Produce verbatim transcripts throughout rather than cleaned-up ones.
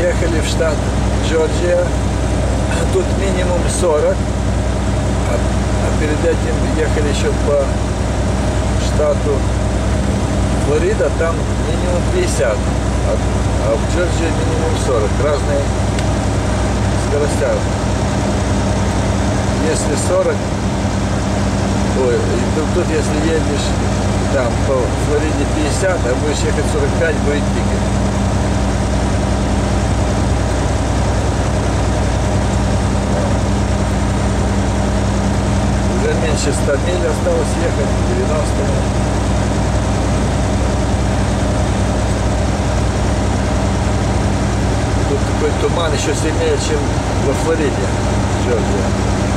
приехали в штат Джорджия. Тут минимум сорок, а, а перед этим ехали еще по штату Флорида, там минимум пятьдесят, а, а в Джорджии минимум сорок. Разные скоростя. Если сорок, ой, тут, тут если едешь там по Флориде пятьдесят, а будешь ехать сорок пять, будет тикет. Уже меньше ста миль осталось ехать, девяносто миль. Тут такой туман еще сильнее, чем во Флориде, Джорджия.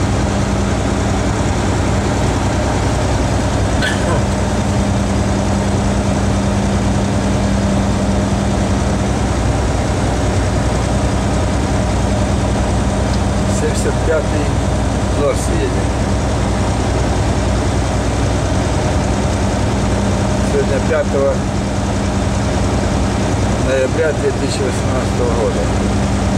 семьдесят пятый Норс едем. Сегодня пятого ноября две тысячи восемнадцатого года.